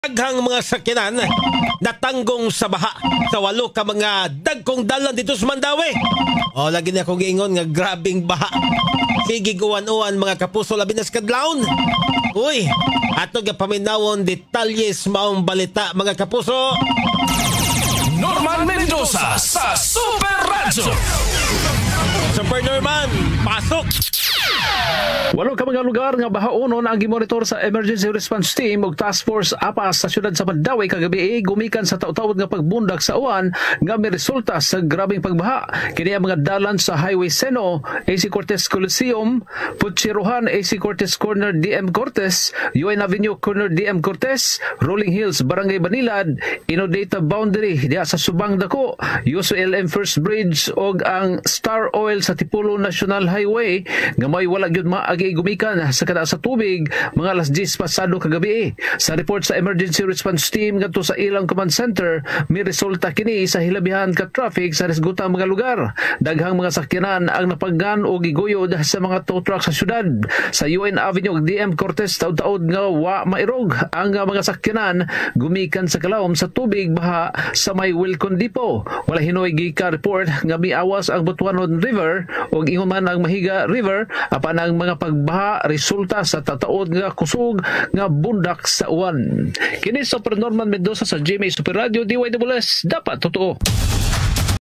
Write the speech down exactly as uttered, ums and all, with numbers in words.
Daghang mga sakyanan natanggong sa baha sa walo ka mga dagkong dalan dito sa Mandawi. O lagi na akong giingon nga grabing baha. Sige guwan-uwan mga kapuso labi na sa kadlawon. Uy, ato nga paminawon detalyes maong balita mga kapuso. Norman Mendoza sa Super Radyo. Super Norman, pasok! Walo ka mga lugar nga bahaunon ang gimonitor sa Emergency Response Team ug Task Force APAS sa syudad sa Mandawi kagabi gumikan sa taud-taud nga pagbundak sa uwan nga may resulta sa grabing pagbaha. Kini ang mga dalan sa Highway Seno, A C Cortez Coliseum, Puchiruhan, A C Cortez Corner D M Cortez, U N Avenue Corner D M Cortez, Rolling Hills, Barangay Banilad, Inodata Boundary diya sa Subang Dako, U S L M First Bridge ug ang Star Oil sa Tipolo National Highway nga may wala gyud maagi gumikan sa kada sa tubig mga alas diyes pasado kagabi. Sa report sa Emergency Response Team ngadto sa ilang command center, may resulta kini sa hilabihan ka traffic sa resgutang mga lugar. Daghang mga sakyanan ang napaggan o giguyod sa mga tow truck sa syudad. Sa U N Avenue ug D M Cortez taud-taud nga wa mairog ang mga sakyanan gumikan sa kalawom sa tubig baha sa may Wilcon Depot. Wala hinoy gika report nga miawas ang Butuanon River ug ingon man ang Mahiga River apan ang mga pagbaha resulta sa tataod nga kusog nga bundak sa uwan. Kini sa Norman Mendoza sa G M A Super Radio D Y W S dapat totoo.